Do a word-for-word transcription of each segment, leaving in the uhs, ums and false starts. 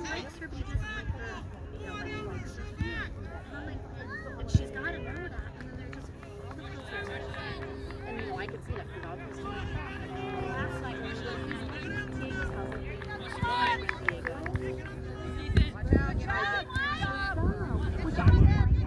likes her, but he doesn't like her, you know, like he likes her. And I'm like, and she's got to know that. And then they're just all the girls are like, and you know, I could see that for God was doing that. Last night when she was at Diego's house, I think, Diego. Good job! Which I didn't like.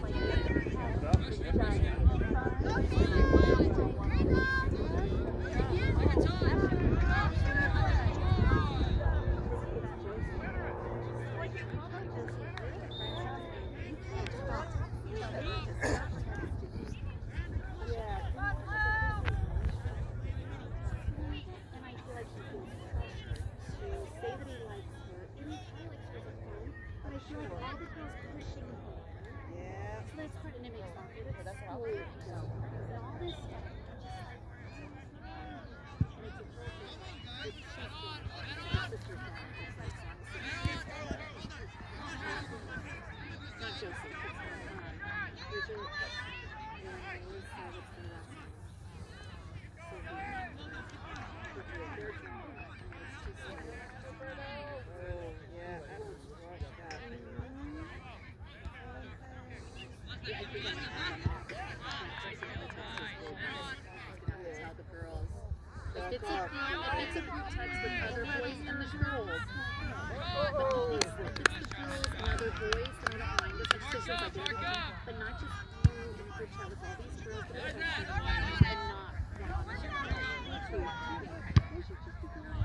It's a, it's a group text with other boys and the girls. But it's, it's the girls and other boys that are not mind us, like sisters like everything, but not just you in a group chat with all these girls that are texting and not one on one. We should just be going.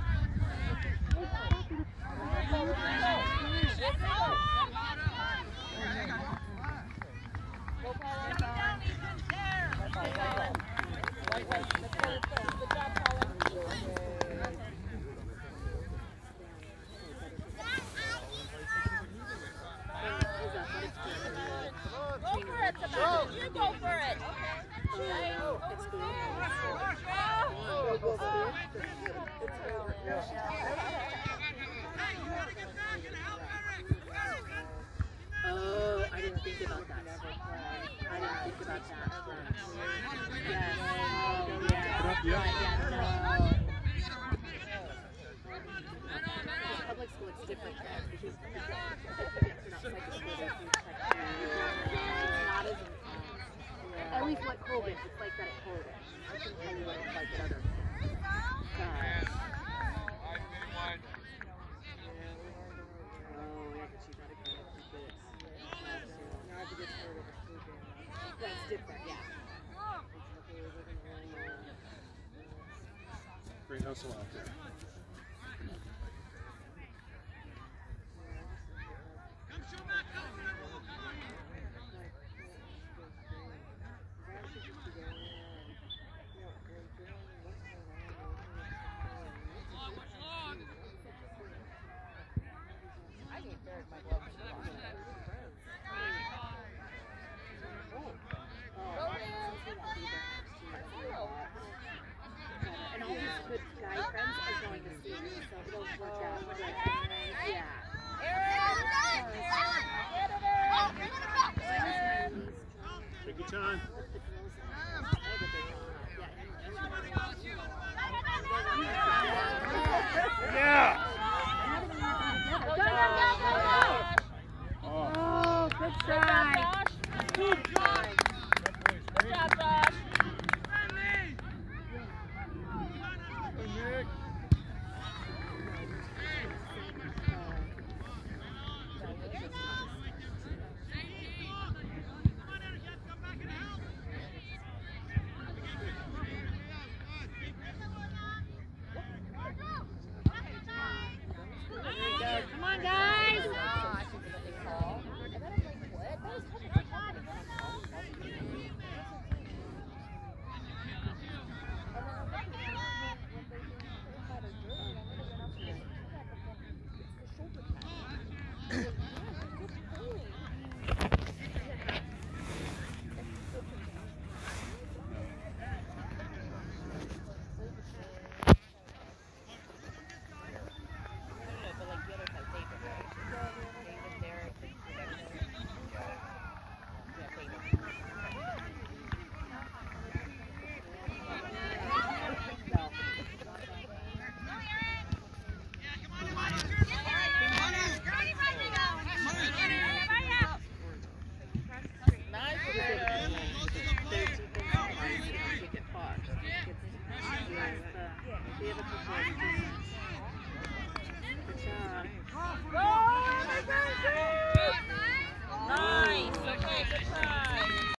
You go for it. Oh, I didn't think about that. I didn't think about that. Yes. Oh, yeah. Yeah, yeah, no. Because public school, it's different because it's not psychic school, there's no tech. It's not as intense. At least what Colbert, it's like that at Colbert. I can tell you what it's like at other guys. That's different, yeah. Great hustle out there. And all these good guy friends are going to see me, so it'll work out. Yeah. Take your time.